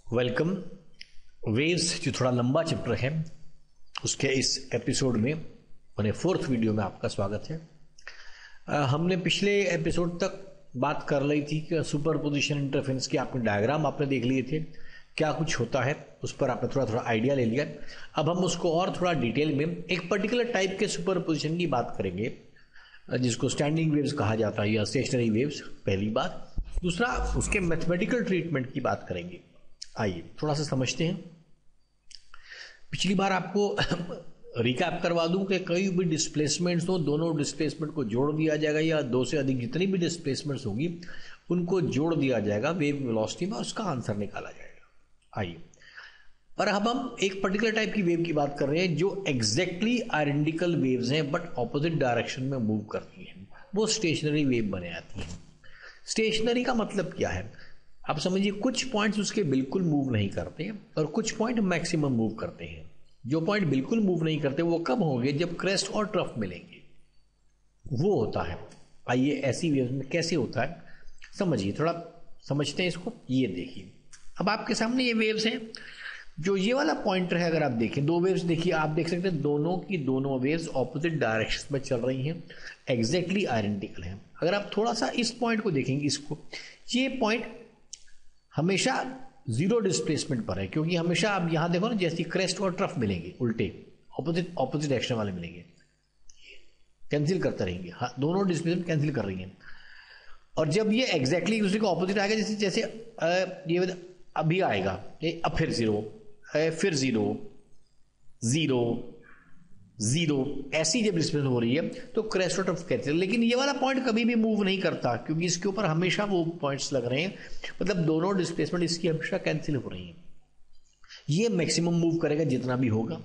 Welcome. Waves जो थोड़ा लंबा चैप्टर है उसके इस एपिसोड में मैंने 4th वीडियो में आपका स्वागत है। हमने पिछले एपिसोड तक बात कर ली थी कि सुपरपोजिशन इंटरफेरेंस के आपने डायग्राम आपने देख लिए थे, क्या कुछ होता है उस पर आपने थोड़ा थोड़ा आइडिया ले लिया। अब हम उसको और थोड़ा डिटेल में एक पर्टिकुलर टाइप के सुपरपोजिशन की बात करेंगे जिसको स्टैंडिंग वेव्स कहा जाता है या स्टेशनरी वेव्स, पहली बात। दूसरा, उसके मैथमेटिकल ट्रीटमेंट की बात करेंगे। आइए थोड़ा सा समझते हैं। पिछली बार आपको रिकैप करवा दूं कि कई भी डिस्प्लेसमेंट्स हो, दोनों डिस्प्लेसमेंट को जोड़ दिया जाएगा या दो से अधिक जितनी भी डिस्प्लेसमेंट्स होंगी उनको जोड़ दिया जाएगा वेव वेलोसिटी में, उसका आंसर निकाला जाएगा। आइए, और अब हम एक पर्टिकुलर टाइप की वेव की बात कर रहे हैं जो एग्जैक्टली आइडेंटिकल वेव्स हैं बट ऑपोजिट डायरेक्शन में मूव करती हैं, वो स्टेशनरी वेव बने आती हैं। स्टेशनरी का मतलब क्या है आप समझिए, कुछ पॉइंट्स उसके बिल्कुल मूव नहीं करते और कुछ पॉइंट मैक्सिमम मूव करते हैं। जो पॉइंट बिल्कुल मूव नहीं करते वो कब होंगे, जब क्रेस्ट और ट्रफ मिलेंगे, वो होता है। आइए ऐसी वेव्स में कैसे होता है समझिए, थोड़ा समझते हैं इसको। ये देखिए, अब आपके सामने ये वेव्स हैं। जो ये वाला पॉइंटर है, अगर आप देखें दो वेव्स देखिए, आप देख सकते हैं दोनों की दोनों वेव्स ऑपोजिट डायरेक्शन में चल रही हैं, एग्जैक्टली आइडेंटिकल हैं। अगर आप थोड़ा सा इस पॉइंट को देखेंगे, इसको, ये पॉइंट हमेशा जीरो डिस्प्लेसमेंट पर है, क्योंकि हमेशा आप यहां देखो ना, जैसे क्रेस्ट और ट्रफ मिलेंगे उल्टे ऑपोजिट डायरेक्शन वाले मिलेंगे, कैंसिल करते रहेंगे। हाँ, दोनों डिस्प्लेसमेंट कैंसिल कर रही हैं। और जब ये एग्जैक्टली दूसरे को ऑपोजिट आएगा, जैसे जैसे ये अभी आएगा, अब फिर जीरो, फिर जीरो, जीरो, जीरो, ऐसी जब डिस्प्लेसमेंट हो रही है तो क्रेस्ट और ट्रफ कैंसिल। लेकिन ये वाला पॉइंट कभी भी मूव नहीं करता क्योंकि इसके ऊपर हमेशा वो पॉइंट्स लग रहे हैं, मतलब दोनों डिस्प्लेसमेंट इसकी हमेशा कैंसिल हो रही हैं। ये मैक्सिमम मूव करेगा जितना भी होगा।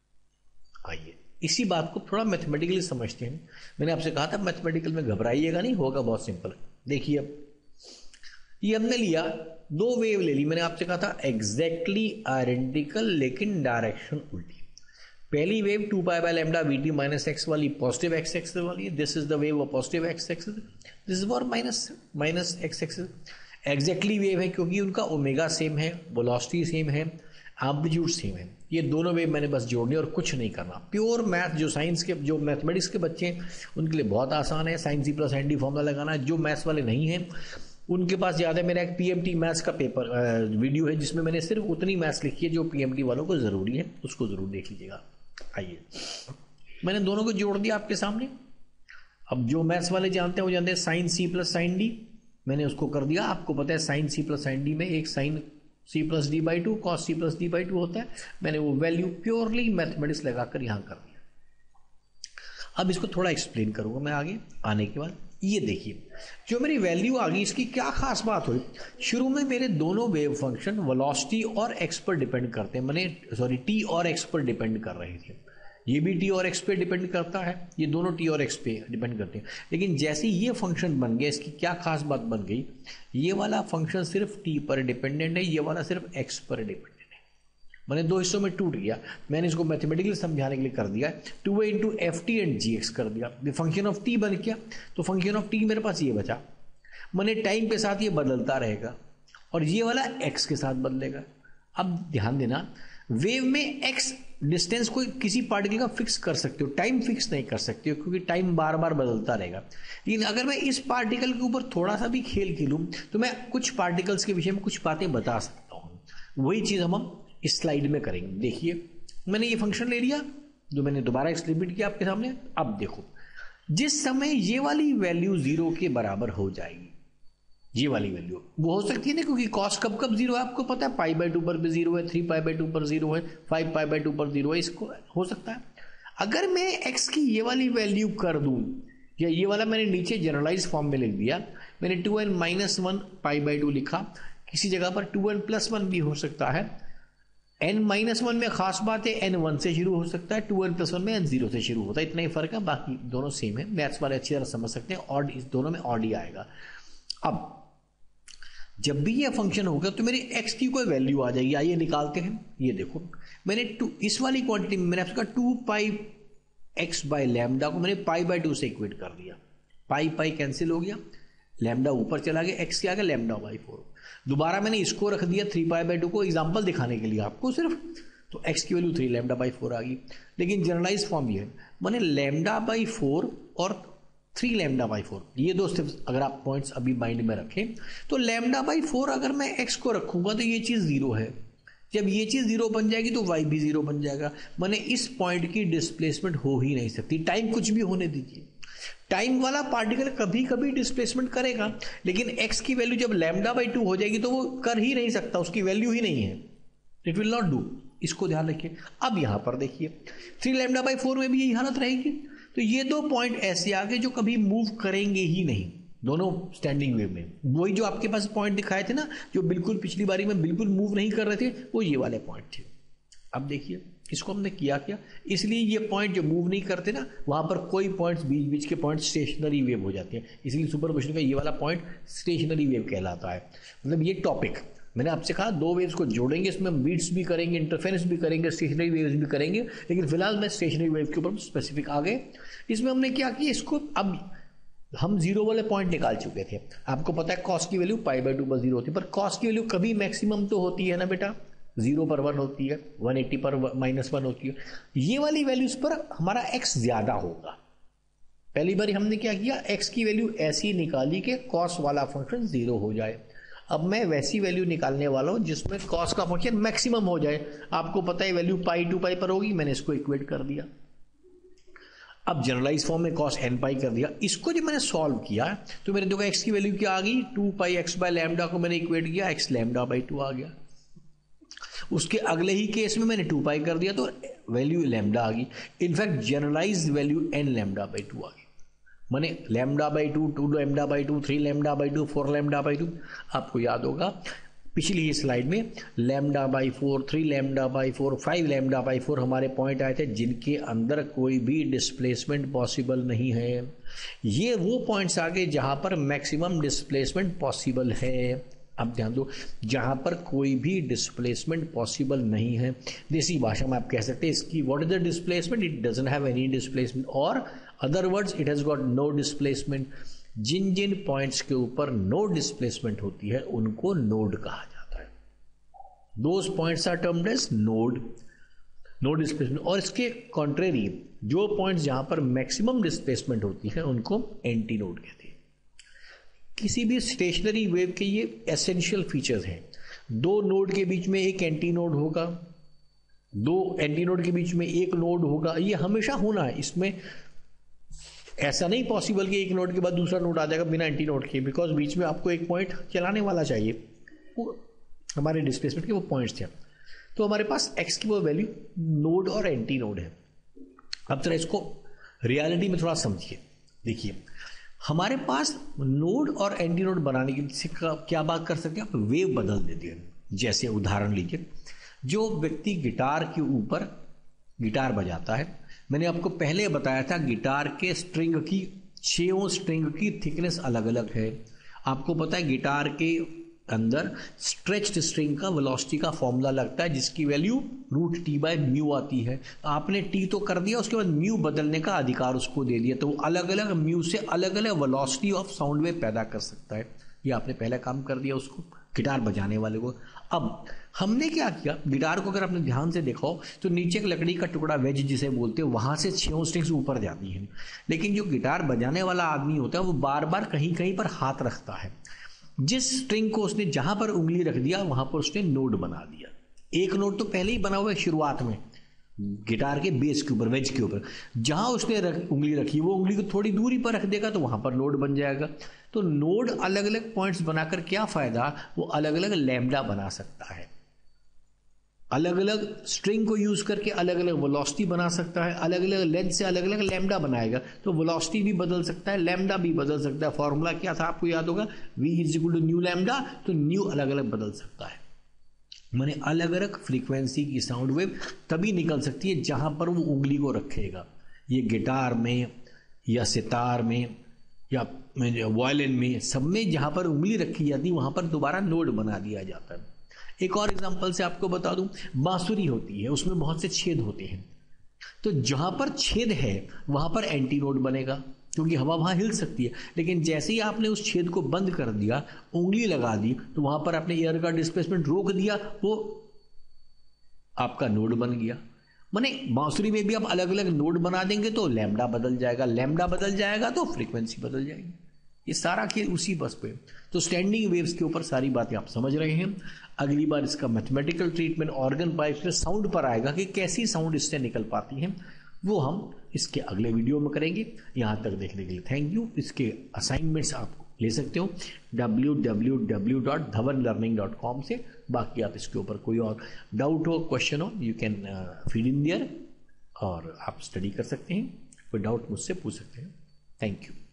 आइए इसी बात को थोड़ा मैथमेटिकली समझते हैं। मैंने आपसे कहा था मैथमेटिकल में घबराइएगा नहीं, होगा बहुत सिंपल। देखिए, अब ये हमने लिया, दो वेव ले ली। मैंने आपसे कहा था एग्जैक्टली आइडेंटिकल लेकिन डायरेक्शन उल्टी। पहली wave 2 pi by lambda v t minus x वाली पॉजिटिव एक्स एक्सिस वाली, this is the wave of positive x axis, this is for minus x axis. Exactly wave है क्योंकि उनका ओमेगा सेम है, velocity same है, amplitude same है। ये दोनों वेव मैंने बस जोड़नी और कुछ नहीं करना। प्योर मैथ, जो साइंस के, जो मैथमेटिक्स के बच्चे हैं उनके लिए बहुत आसान है, sine C plus and D formula लगाना। जो मैथ्स वाले नहीं हैं उनके पास याद है, मेरा एक पीएमटी मैथ्स का पेपर वीडियो है जिसमें मैंने सिर्फ उतनी मैथ्स लिखी है जो पीएमटी वालों को जरूरी है, उसको जरूर देख लीजिएगा। आइए, मैंने दोनों को जोड़ दिया आपके सामने। अब जो मैथ्स वाले जानते हैं वो जानते हैं sine C plus sine D, मैंने उसको कर दिया। आपको पता है sine C plus sine D में एक sine C plus D by two cos C plus D by two होता है। मैंने वो वैल्यू प्योरली मैथमेटिक्स लगाकर यहां कर दिया। अब इसको थोड़ा एक्सप्लेन करूंगा मैं आगे आने के बाद। ये देखिए, जो मेरी वैल्यू आ गई, इसकी क्या खास बात हुई। शुरू में मेरे दोनों वेव फंक्शन वेलोसिटी और एक्स पर डिपेंड करते हैं, मैंने टी और एक्स पर डिपेंड कर रहे थे। ये भी टी और एक्स पे डिपेंड करता है, ये दोनों टी और एक्स पे डिपेंड करते हैं। लेकिन जैसे ये फंक्शन बन गया, इसकी क्या खास बात बन गई, ये वाला फंक्शन सिर्फ टी पर डिपेंडेंट है, ये वाला सिर्फ एक्स पर डिपेंडेंट है। मैंने दो हिस्सों में टूट गया। मैंने इसको मैथमेटिकली समझाने के लिए कर दिया 2a into F T and G X कर दिया। फंक्शन ऑफ टी बन गया, तो फंक्शन ऑफ टी मेरे पास ये बचा। मैंने टाइम के साथ ये बदलता रहेगा और ये वाला एक्स के साथ बदलेगा। अब ध्यान देना, वेव में एक्स डिस्टेंस को किसी पार्टिकल का फिक्स कर सकते हो, टाइम फिक्स नहीं कर सकते हो क्योंकि टाइम बार बार बदलता रहेगा। लेकिन अगर मैं इस पार्टिकल के ऊपर थोड़ा सा भी खेल खेलूं तो मैं कुछ पार्टिकल्स के विषय में कुछ बातें बता सकता हूं। वही चीज हम इस स्लाइड में करेंगे। देखिए, मैंने ये फंक्शन ले लिया जो मैंने दोबारा एक्सप्लेन किया आपके सामने। अब देखो, जिस समय ये वाली वैल्यू जीरो के बराबर हो जाएगी, ये वाली वैल्यू वो हो सकती है ना, क्योंकि कॉस कब कब जीरो है आपको पता है, पाई बाय 2 पर भी जीरो है, 3 पाई बाय 2 पर जीरो है, 5 पाई बाय 2 पर जीरो है, इसको हो सकता है। अगर मैं एक्स की ये वाली वैल्यू कर दूं, या ये वाला मैंने नीचे जनरलाइज फॉर्म में लिख दिया, मैंने 2n माइनस 1 पाई बाय 2 लिखा, किसी जगह पर 2n प्लस 1 भी हो सकता है। n माइनस 1 में खास बात है, n 1 से शुरू हो सकता है, 2n प्लस 1 में n 0 से शुरू होता है, इतना ही फर्क है, बाकी दोनों सेम है। मैथ्स वाले अच्छी तरह समझ सकते हैं, ऑड इस दोनों में ऑड ही आएगा। अब जब भी ये फंक्शन होगा तो मेरी x की कोई वैल्यू आ जाएगी, आइए निकालते हैं। ये देखो, मैंने इस वाली क्वांटिटी में मैंने आपसे कहा 2 पाई एक्स बाय लैम्डा को मैंने पाई बाय 2 से इक्वेट कर दिया। पाई पाई कैंसिल हो गया, लैम्डा ऊपर चला गया, एक्स क्या आ गया λ/4। दोबारा मैंने इसको रख दिया 3π/2 को एग्जाम्पल दिखाने के लिए आपको सिर्फ, तो x की वैल्यू 3 λ/4 आ गई। लेकिन जनरलाइज फॉर्म ये है, मैंने λ/4 और 3 λ/4 ये दो स्टेप्स अगर आप पॉइंट्स अभी माइंड में रखें, तो λ/4 अगर मैं x को रखूंगा तो ये चीज 0 है। जब ये चीज 0 बन जाएगी तो y भी 0 बन जाएगा। मैंने इस पॉइंट की डिस्प्लेसमेंट हो ही नहीं सकती। टाइम कुछ भी होने दीजिए, टाइम वाला पार्टिकल कभी कभी डिस्प्लेसमेंट करेगा, लेकिन x की वैल्यू जब λ/2 हो जाएगी तो वो कर ही नहीं सकता, उसकी वैल्यू ही नहीं है, इट विल नॉट डू। इसको ध्यान रखिए। अब यहां पर देखिए 3 λ/4 में भी यही हालत रहेगी। तो ये दो पॉइंट ऐसे आ गए जो कभी मूव करेंगे ही नहीं, दोनों स्टैंडिंग वेव में। वही जो आपके पास पॉइंट दिखाए थे ना, जो बिल्कुल पिछली बारी में बिल्कुल मूव नहीं कर रहे थे, वो ये वाले पॉइंट थे। अब देखिए इसको हमने किया क्या, इसलिए ये पॉइंट जो मूव नहीं करते ना, वहां पर कोई पॉइंट्स बीच बीच के पॉइंट स्टेशनरी वेव हो जाते हैं, इसलिए सुपरपोजिशन का ये वाला पॉइंट स्टेशनरी वेव कहलाता है। मतलब ये टॉपिक मैंने आपसे कहा, दो वेव्स को जोड़ेंगे, इसमें बीट्स भी करेंगे, इंटरफेरेंस भी करेंगे, स्टेशनरी वेव्स भी करेंगे, लेकिन फिलहाल मैं स्टेशनरी वेव के ऊपर स्पेसिफिक आ गए। इसमें हमने क्या किया, इसको अब हम 0 वाले पॉइंट निकाल चुके थे। आपको पता है कॉस की वैल्यू π/2 पर 0 होती है, पर कॉस की वैल्यू कभी मैक्सिमम तो होती है ना बेटा, 0 पर 1 होती है, 180 पर -1 होती है। ये वाली वैल्यूज पर हमारा x ज्यादा होगा। पहली बार हमने क्या किया, x की वैल्यू ऐसी निकाली कि कॉस वाला फंक्शन 0 हो जाए। अब मैं वैसी वैल्यू निकालने वाला हूं जिसमें कॉस का फंक्शन मैक्सिमम हो जाए। आपको पता है वैल्यू π/2 पर होगी, मैंने इसको इक्वेट कर दिया। अब जनरलाइज फॉर्म में cos nπ कर दिया। इसको जब मैंने सॉल्व किया तो मेरे देखो x की वैल्यू क्या आ गई, 2πx/λ को मैंने इक्वेट किया, x λ/2 आ गया। उसके अगले ही केस में मैंने 2π कर दिया तो वैल्यू λ आ गई। इनफैक्ट जनरलाइज वैल्यू n λ/2 आ गई। मैंने λ/2, 2 λ/2, 3 λ/2, 4 λ/2, आपको याद होगा पिछली ही स्लाइड में λ/4, 3 λ/4, 5 λ/4 हमारे पॉइंट आए थे जिनके अंदर कोई भी डिस्प्लेसमेंट पॉसिबल नहीं है। ये वो पॉइंट्स आ गए जहां पर मैक्सिमम डिस्प्लेसमेंट पॉसिबल है। अब ध्यान दो, जहां पर कोई भी डिस्प्लेसमेंट पॉसिबल नहीं है, देसी भाषा में आप कह सकते हैं इसकी what is the displacement, it doesn't have any displacement, और other words it has got no displacement. जिन जिन पॉइंट्स के ऊपर नो डिस्प्लेसमेंट होती है उनको नोड कहा जाता है। Those points are termed as node, no displacement. और इसके कॉन्ट्रेरी जो पॉइंट्स जहां पर मैक्सिमम डिस्प्लेसमेंट होती है उनको एंटी नोड कहते हैं। किसी भी स्टेशनरी वेव के ये एसेंशियल फीचर्स हैं। दो नोड के बीच में एक एंटी नोड होगा, दो एंटी नोड के बीच में एक नोड होगा, ये हमेशा होना है। इसमें ऐसा नहीं पॉसिबल कि एक नोड के बाद दूसरा नोड आ जाएगा बिना एंटी नोड के, बिकॉज बीच में आपको एक पॉइंट चलाने वाला चाहिए। वो हमारे डिस्प्लेसमेंट के वो पॉइंट्स थे। तो हमारे पास x की वो वैल्यू नोड और एंटी नोड है। अब जरा इसको रियलिटी में थोड़ा समझिए। देखिए हमारे पास नोड और एंटी नोड बनाने के लिए क्या बात कर सकते हैं, आप वेव बदल देते हैं। जैसे उदाहरण लीजिए, जो व्यक्ति गिटार के ऊपर गिटार बजाता है, मैंने आपको पहले बताया था गिटार के स्ट्रिंग की 6 स्ट्रिंग की थिकनेस अलग अलग है। आपको पता है गिटार के अंदर स्ट्रेच्ड स्ट्रिंग का वेलोसिटी का फॉर्मूला लगता है जिसकी वैल्यू √T/μ आती है। आपने T तो कर दिया, उसके बाद म्यू बदलने का अधिकार उसको दे दिया, तो वो अलग अलग म्यू से अलग अलग वेलोसिटी ऑफ साउंड वेव पैदा कर सकता है। ये आपने पहला काम कर दिया उसको, गिटार बजाने वाले को। अब हमने क्या किया, गिटार को अगर आपने ध्यान से देखा हो तो नीचे एक लकड़ी का टुकड़ा वेज जिसे बोलते हैं, वहां से 6 स्ट्रिंग्स ऊपर जाती हैं। लेकिन जो गिटार बजाने वाला आदमी होता है वो बार बार कहीं कहीं पर हाथ रखता है। जिस स्ट्रिंग को उसने जहां पर उंगली रख दिया वहां पर उसने नोड बना दिया। एक नोड तो पहले ही बना हुआ है शुरुआत में गिटार के बेस के ऊपर, वेज के ऊपर। जहां उसने उंगली रखी वो उंगली को थोड़ी दूरी पर रख देगा तो वहां पर नोड बन जाएगा। तो नोड अलग अलग पॉइंट्स बनाकर क्या फायदा, वो अलग अलग लैम्डा बना सकता है। अलग अलग स्ट्रिंग को यूज करके अलग अलग वेलोसिटी बना सकता है, अलग अलग लेंथ से अलग अलग लैम्डा बनाएगा। तो वेलोसिटी भी बदल सकता है, लैम्डा भी बदल सकता है। फॉर्मूला क्या था आपको याद होगा, V = न्यू लैम्डा, तो न्यू अलग अलग बदल सकता है। माने अलग अलग फ्रीक्वेंसी की साउंड वेव तभी निकल सकती है जहां पर वो उंगली को रखेगा। ये गिटार में या सितार में या वायलिन में, सब में जहां पर उंगली रखी जाती है वहां पर दोबारा नोड बना दिया जाता है। एक और एग्जांपल से आपको बता दूं, बांसुरी होती है, उसमें बहुत से छेद होते हैं। तो जहां पर छेद है वहां पर एंटी नोड बनेगा। क्योंकि हवा वहाँ हिल सकती है, लेकिन जैसे ही आपने उस छेद को बंद कर दिया, उंगली लगा दी, तो वहाँ पर आपने एयर का डिस्प्लेसमेंट रोक दिया, वो आपका नोड बन गया। माने बांसुरी में भी आप अलग अलग नोड बना देंगे तो लैम्डा बदल जाएगा, लैम्डा बदल जाएगा तो फ्रीक्वेंसी बदल जाएगी। ये सारा खेल उसी बस पे। तो स्टैंडिंग वेव्स के ऊपर सारी बातें आप समझ रहे हैं। अगली बार इसका मैथमेटिकल ट्रीटमेंट ऑर्गन पाइप्स में साउंड पर आएगा कि कैसी साउंड इससे निकल पाती है, वो हम इसके अगले वीडियो में करेंगे। यहाँ तक देखने के लिए थैंक यू। इसके असाइनमेंट्स आप ले सकते हो www.dhawanlearning.com से। बाकी आप इसके ऊपर कोई और डाउट हो, क्वेश्चन हो, you can feed in there और आप स्टडी कर सकते हैं। कोई डाउट मुझसे पूछ सकते हैं। Thank you.